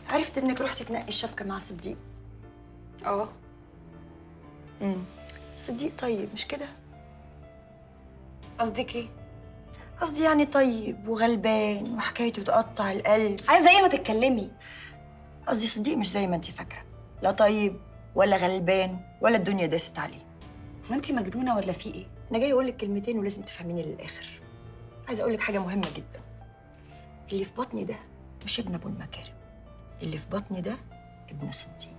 عرفت انك رحتي تنقي الشبكه مع صديق. اه. صديق طيب مش كده؟ قصدك ايه؟ قصدي يعني طيب وغلبان وحكايته تقطع القلب. عايزه ايه؟ ما تتكلمي. قصدي صديق مش زي ما انت فاكره، لا طيب ولا غلبان ولا الدنيا داست عليه. هو انت مجنونه ولا في ايه؟ انا جاي اقول لك كلمتين ولازم تفهميني للاخر. عايزه اقول لك حاجه مهمه جدا. اللي في بطني ده مش ابن ابو المكارم، اللي في بطني ده ابن صديق.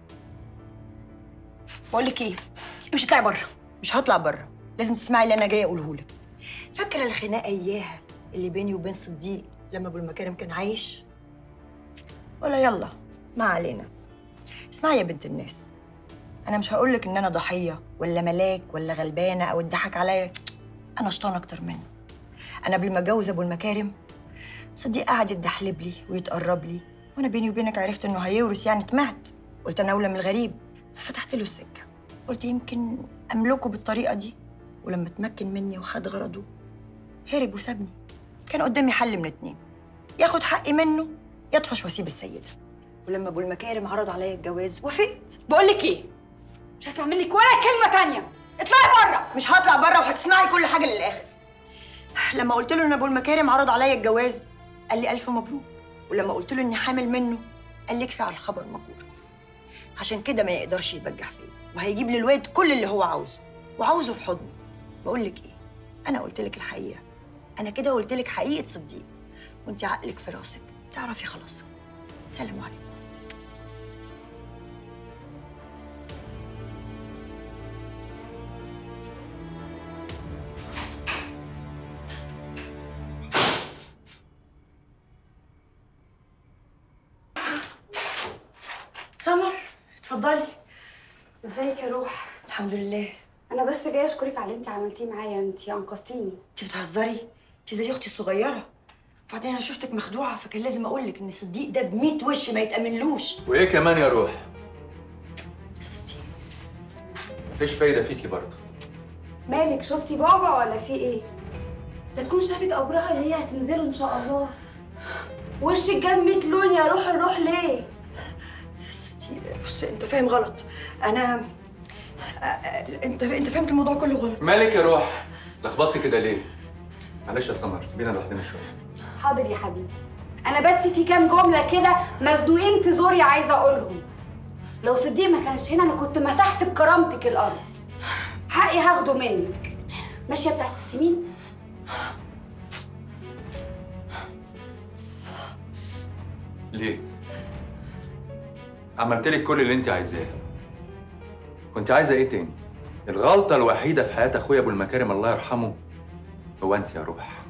بقول لك ايه، مش هتطلعي بره. مش هطلع بره، لازم تسمعي اللي انا جايه اقوله لك. فاكره الخناقه اياها اللي بيني وبين صديق لما ابو المكارم كان عايش؟ ولا يلا ما علينا. اسمعي يا بنت الناس، انا مش هقول لك ان انا ضحيه ولا ملاك ولا غلبانه او اتضحك عليا. انا شطان اكتر منه. انا قبل ما اتجوز ابو المكارم صديق قعد يتدحلب لي ويتقرب لي، وانا بيني وبينك عرفت انه هيورث، يعني طمعت. قلت انا اولى من الغريب، فتحت له السكه. قلت يمكن املكه بالطريقه دي. ولما اتمكن مني وخد غرضه هرب وسابني. كان قدامي حل من اتنين، ياخد حقي منه يطفش واسيب السيده. ولما ابو المكارم عرض عليا الجواز وافقت. بقول لك ايه، مش هسمع لك ولا كلمه تانية. اطلعي بره. مش هطلع بره وهتسمعي كل حاجه للاخر. لما قلت له ان ابو المكارم عرض عليا الجواز قال لي الف مبروك، ولما قلت له اني حامل منه قال لي يكفي على الخبر مبروك. عشان كده ما يقدرش يتبجح فيا، وهيجيب للواد كل اللي هو عاوزه وعاوزه في حضنه. بقول لك ايه، انا قلت لك الحقيقه. انا كده قلت لك حقيقه صديق، وانت عقلك في راسك تعرفي خلاص. سلام عليكم. سمر اتفضلي. ازيك يا روح؟ الحمد لله. انا بس جايه اشكرك على اللي انت عملتيه معايا، انت انقذتيني. انت بتهزري؟ انت زي اختي الصغيره. وبعدين انا شفتك مخدوعه، فكان لازم اقول لك ان صديق ده ب100 وش ما يتامنلوش. وايه كمان يا روح؟ صديق مفيش فايده فيكي برضه. مالك؟ شفتي بابا ولا في ايه؟ ده تكون شافت قبرها اللي هي هتنزله ان شاء الله. وشك جاب 100 لون يا روح. الروح ليه؟ صديق بص، انت فاهم غلط. انا انت فهمت الموضوع كله غلط. مالك يا روح؟ لخبطتي كده ليه؟ معلش يا سمر، سيبينا لوحدنا شويه. حاضر يا حبيبي. انا بس في كام جمله كده مصدوقين في زوري عايزه اقولهم. لو صديق ما كانش هنا انا كنت مسحت بكرامتك الارض. حقي هاخده منك. ماشيه بتاعت السمين؟ ليه؟ عملتلك كل اللي انت عايزاه. كنت عايزه ايه تاني؟ الغلطه الوحيده في حياه اخويا ابو المكارم الله يرحمه هو انت يا روح.